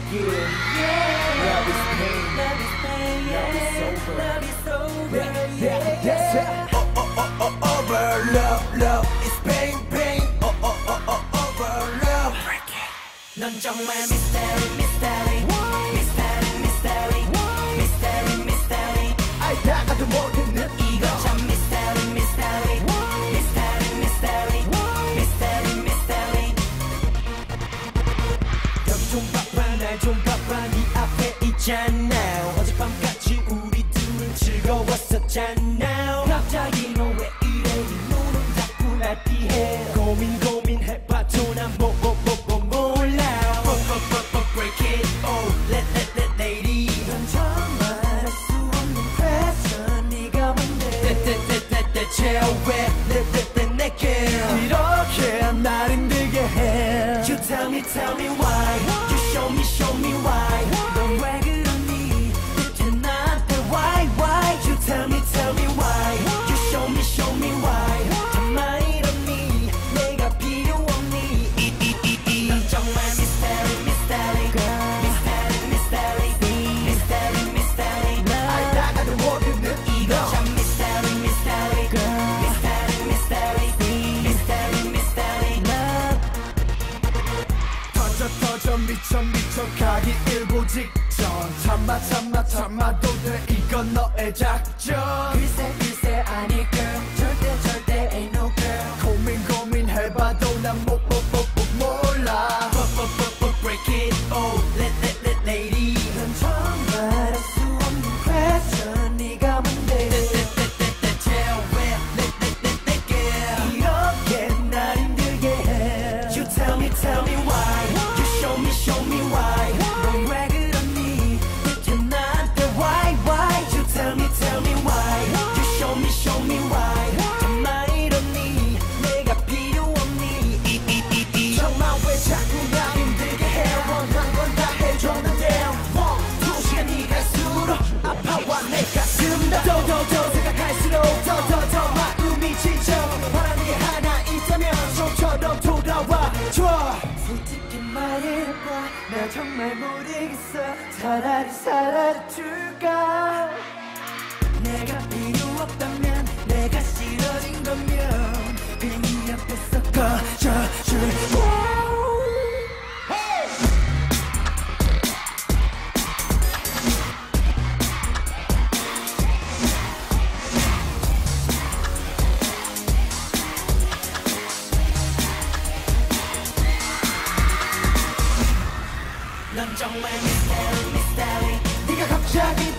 Yeah, love is pain, love is pain, love is sober, love is sober. Yeah. Over love is pain, pain. Over love. 넌 정말 mystery, mystery, mystery, mystery, mystery, mystery. 알다가도 모르는 이거 참 mystery, mystery, mystery, mystery, mystery, mystery. 여기 좀 봐봐, 날 좀 봐봐, 네 앞에 있잖아. 어젯밤까지 우리 둘은 즐거웠었잖아. 갑자기 너 왜 이래? 네 눈은 자꾸 날 피해. 고민해봐도 난 몰라. Break it, oh, let lady. 넌 정말 알 수 없는 패션. 네가 뭔데? 대체 왜 내게 이렇게 날 힘들게 해? You tell me why. You show me why. 넌 왜 그러니? 대체 나한테 why? You tell me why. You show me why. 정말 이러니? 내가 필요 없니? 넌 정말 mystery, mystery, mystery, mystery, mystery, mystery. 알다가도 모르는 이거 참 mystery, mystery, mystery, mystery, mystery, mystery. 터져 미쳐 가기 일보 직전. 참아도 돼 이건 너의 작전. 글쎄 아니 girl 절대 ain't no girl. 고민해봐도 난 몰라. Break it, oh, let lady. 넌 정말 알 수 없는 question. 네가 뭔데? 대체 왜 내게 이렇게 날 힘들게 해? You tell me why. You show me why. 넌 왜 그러니? 대체 나한테 why? You tell me why. You show me why. 정말 이러니? 내가 필요 없니? 정말 왜 자꾸 날 힘들게 해? 원한 건 다 해줬는데 2시간 이 갈수록 아파와 내 가슴. 더 생각할수록 더 마음이 지쳐. 바라는 게 하나 있다면 좀처럼 돌아와 줘. 솔직히 말해봐, 나 정말 모르겠어. 차라리 사라질까? 내가 필요 없다면, 내가 싫어진 거면 그냥 네 앞에서 꺼져줄게. 넌 정말 mystery, mystery. 네가 갑자기